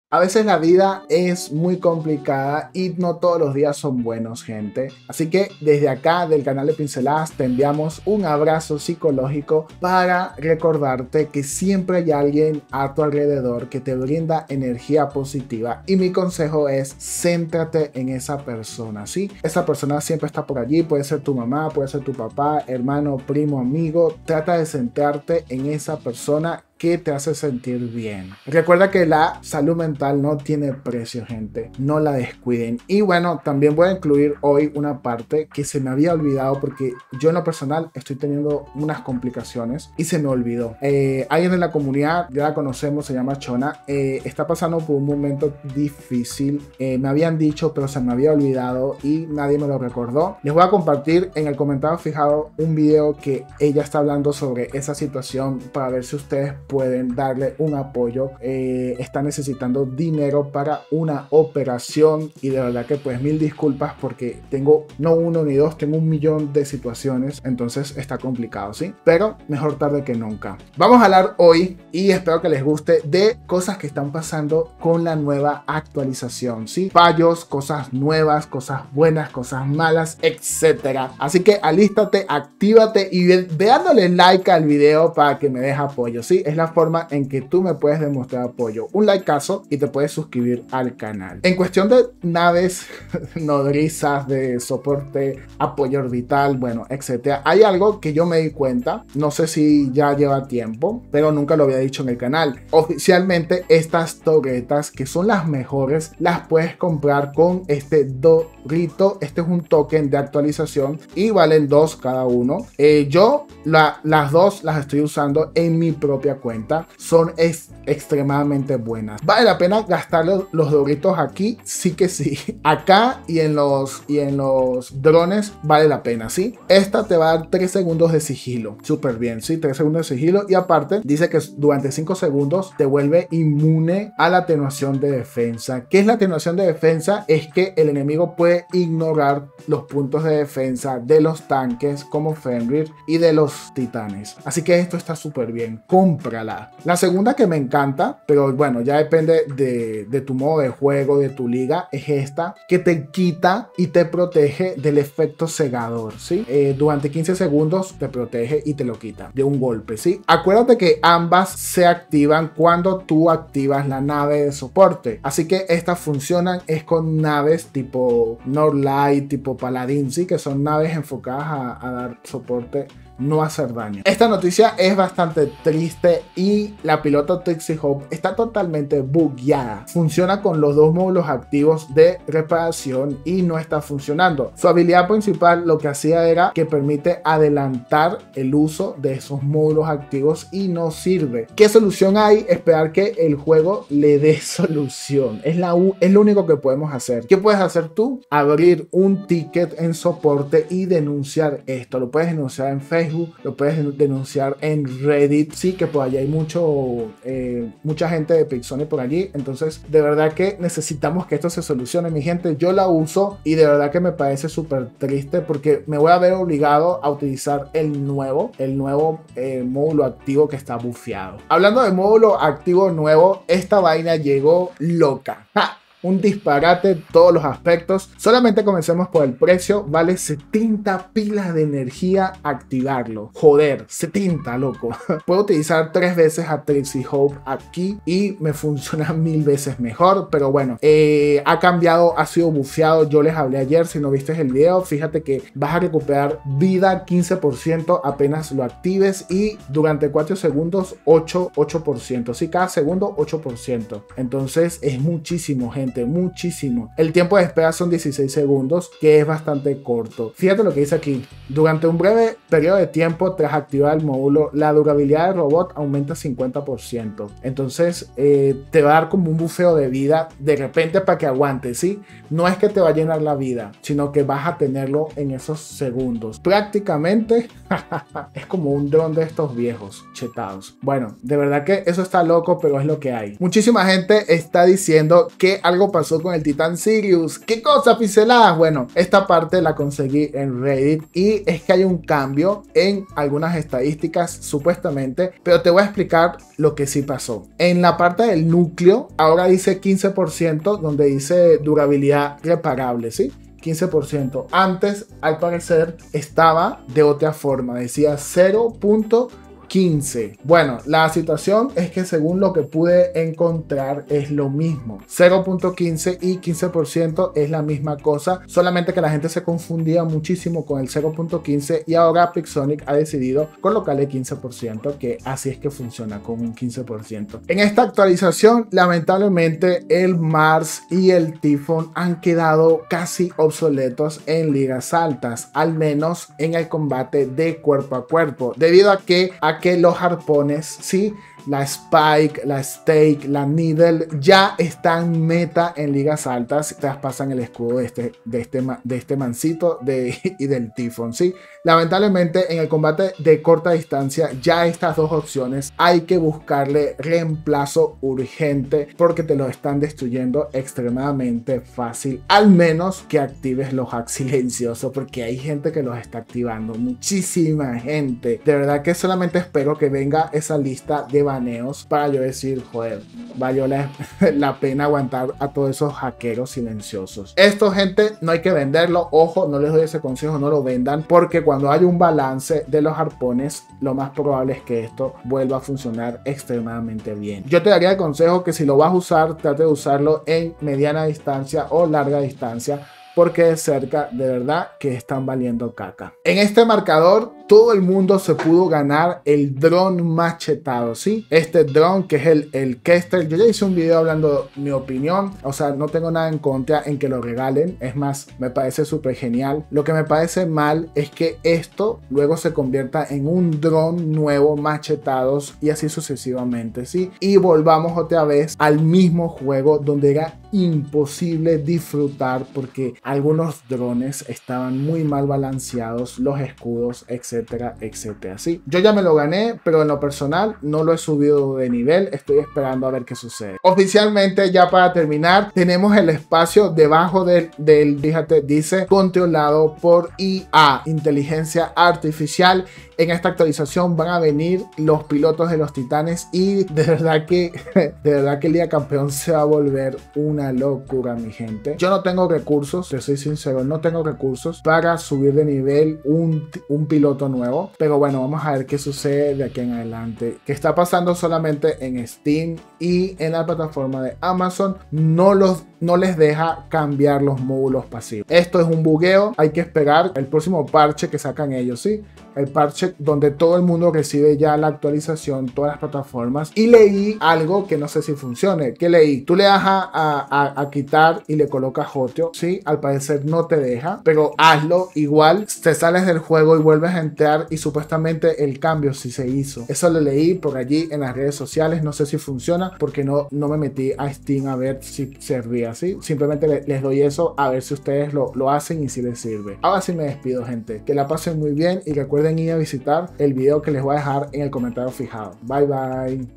A veces la vida es muy complicada y no todos los días son buenos, gente. Así que desde acá del canal de Pinceladas te enviamos un abrazo psicológico para recordarte que siempre hay alguien a tu alrededor que te brinda energía positiva. Y mi consejo es céntrate en esa persona, ¿sí? Esa persona siempre está por allí, puede ser tu mamá, puede ser tu papá, hermano, primo, amigo. Trata de centrarte en esa persona que te hace sentir bien. Recuerda que la salud mental no tiene precio, gente. No la descuiden. Y bueno, también voy a incluir hoy una parte que se me había olvidado porque yo en lo personal estoy teniendo unas complicaciones y se me olvidó. Alguien de la comunidad, ya la conocemos, se llama Chona, está pasando por un momento difícil. Me habían dicho, pero se me había olvidado y nadie me lo recordó. Les voy a compartir en el comentario fijado un video que ella está hablando sobre esa situación para ver si ustedes pueden darle un apoyo. Está necesitando dinero para una operación y de verdad que pues mil disculpas porque tengo no uno ni dos, tengo 1.000.000 de situaciones, entonces está complicado, ¿sí? Pero mejor tarde que nunca. Vamos a hablar hoy y espero que les guste de cosas que están pasando con la nueva actualización, ¿sí? Fallos, cosas nuevas, cosas buenas, cosas malas, etcétera. Así que alístate, actívate y ve dándole like al video para que me des apoyo, ¿sí? Es la forma en que tú me puedes demostrar apoyo. Un likeazo y te puedes suscribir al canal. En cuestión de naves nodrizas, de soporte, apoyo orbital, bueno, etcétera, hay algo que yo me di cuenta, no sé si ya lleva tiempo, pero nunca lo había dicho en el canal. Oficialmente estas torretas, que son las mejores, las puedes comprar con este Dorito. Este es un token de actualización y valen 2 cada uno. Yo las dos las estoy usando en mi propia cuenta. Son extremadamente buenas. Vale la pena gastar los Doritos aquí, sí que sí. Acá y en los drones vale la pena, ¿sí? Esta te va a dar 3 segundos de sigilo. Súper bien, ¿sí? 3 segundos de sigilo y aparte dice que durante 5 segundos te vuelve inmune a la atenuación de defensa. ¿Qué es la atenuación de defensa? Es que el enemigo puede ignorar los puntos de defensa de los tanques como Fenrir y de los titanes. Así que esto está súper bien. Cómprala. La segunda que me encanta, pero bueno, ya depende de tu modo de juego, de tu liga, es esta, que te quita y te protege del efecto cegador, ¿sí? Durante 15 segundos te protege y te lo quita de un golpe, ¿sí? Acuérdate que ambas se activan cuando tú activas la nave de soporte, así que estas funcionan es con naves tipo Norlight, tipo Paladin, ¿sí? Que son naves enfocadas a dar soporte, no hacer daño. Esta noticia es bastante triste y la piloto Trixie Hope está totalmente bugueada. Funciona con los dos módulos activos de reparación y no está funcionando. Su habilidad principal lo que hacía era que permite adelantar el uso de esos módulos activos y no sirve. ¿Qué solución hay? Esperar que el juego le dé solución. Es lo único que podemos hacer. ¿Qué puedes hacer tú? Abrir un ticket en soporte y denunciar esto. Lo puedes denunciar en Facebook, lo puedes denunciar en Reddit, sí, que por allí hay mucha gente de Pixone por allí. Entonces de verdad que necesitamos que esto se solucione, mi gente. Yo la uso y de verdad que me parece súper triste porque me voy a ver obligado a utilizar el nuevo módulo activo que está bufeado. Hablando de módulo activo nuevo, esta vaina llegó loca. ¡Ja! Un disparate en todos los aspectos. Solamente comencemos por el precio. Vale 70 pilas de energía activarlo. Joder, 70, loco. Puedo utilizar 3 veces a Trixie Hope aquí y me funciona 1000 veces mejor. Pero bueno, ha cambiado, ha sido bufeado. Yo les hablé ayer, si no viste el video, fíjate que vas a recuperar vida 15% apenas lo actives y durante 4 segundos 8%. Sí, cada segundo 8%. Entonces es muchísimo, gente. Muchísimo. El tiempo de espera son 16 segundos, que es bastante corto. Fíjate lo que dice aquí. Durante un breve periodo de tiempo tras activar el módulo, la durabilidad del robot aumenta 50%. Entonces te va a dar como un bufeo de vida de repente para que aguantes, ¿sí? No es que te va a llenar la vida, sino que vas a tenerlo en esos segundos. Prácticamente es como un dron de estos viejos chetados. Bueno, de verdad que eso está loco, pero es lo que hay. Muchísima gente está diciendo que algo algo pasó con el Titán Sirius. ¿Qué cosa, pinceladas? Bueno, esta parte la conseguí en Reddit y es que hay un cambio en algunas estadísticas supuestamente, pero te voy a explicar lo que sí pasó. En la parte del núcleo ahora dice 15%, donde dice durabilidad reparable, ¿sí? 15%. Antes, al parecer, estaba de otra forma, decía 0.15. Bueno, la situación es que según lo que pude encontrar es lo mismo. 0.15 y 15% es la misma cosa, solamente que la gente se confundía muchísimo con el 0.15 y ahora Pixonic ha decidido colocarle 15%, que así es que funciona con un 15%. En esta actualización, lamentablemente, el Mars y el Typhon han quedado casi obsoletos en ligas altas, al menos en el combate de cuerpo a cuerpo, debido a que los arpones, sí, la Spike, la Stake, la Needle ya están meta en ligas altas, traspasan el escudo de este mancito y del Typhon, ¿sí? Lamentablemente en el combate de corta distancia ya estas dos opciones hay que buscarle reemplazo urgente porque te lo están destruyendo extremadamente fácil, al menos que actives los hacks silenciosos, porque hay gente que los está activando, muchísima gente. De verdad que solamente espero que venga esa lista de baneos para yo decir, joder, valió la pena aguantar a todos esos hackeros silenciosos. Esto, gente, no hay que venderlo, ojo, no les doy ese consejo, no lo vendan, porque cuando hay un balance de los arpones, lo más probable es que esto vuelva a funcionar extremadamente bien. Yo te daría el consejo que si lo vas a usar, trate de usarlo en mediana distancia o larga distancia, porque de cerca de verdad que están valiendo caca. En este marcador todo el mundo se pudo ganar el dron machetado, ¿sí? Este dron que es el Kester. Yo ya hice un video hablando mi opinión, o sea, no tengo nada en contra en que lo regalen, es más, me parece súper genial. Lo que me parece mal es que esto luego se convierta en un dron nuevo machetados y así sucesivamente, ¿sí? Y volvamos otra vez al mismo juego donde era imposible disfrutar porque algunos drones estaban muy mal balanceados, los escudos, etcétera, etcétera. Sí, yo ya me lo gané, pero en lo personal no lo he subido de nivel, estoy esperando a ver qué sucede. Oficialmente, ya para terminar, tenemos el espacio debajo del fíjate, dice controlado por IA, inteligencia artificial. En esta actualización van a venir los pilotos de los titanes y de verdad que el Liga Campeón se va a volver una locura, mi gente. Yo no tengo recursos, te soy sincero, no tengo recursos para subir de nivel un piloto nuevo, pero bueno, vamos a ver qué sucede de aquí en adelante. Que está pasando solamente en Steam y en la plataforma de Amazon no les deja cambiar los módulos pasivos. Esto es un bugueo, hay que esperar el próximo parche que sacan ellos, ¿sí? El parche donde todo el mundo recibe ya la actualización, todas las plataformas. Y leí algo que no sé si funcione. ¿Qué leí? Tú le das a quitar y le colocas Jotio, ¿sí? Al parecer no te deja, pero hazlo igual. Te sales del juego y vuelves a entrar y supuestamente el cambio sí se hizo. Eso lo leí por allí en las redes sociales. No sé si funciona porque no me metí a Steam a ver si servía, ¿sí? Simplemente les doy eso a ver si ustedes lo hacen y si les sirve. Ahora sí me despido, gente. Que la pasen muy bien y recuerden ir a visitar el video que les voy a dejar en el comentario fijado. Bye bye.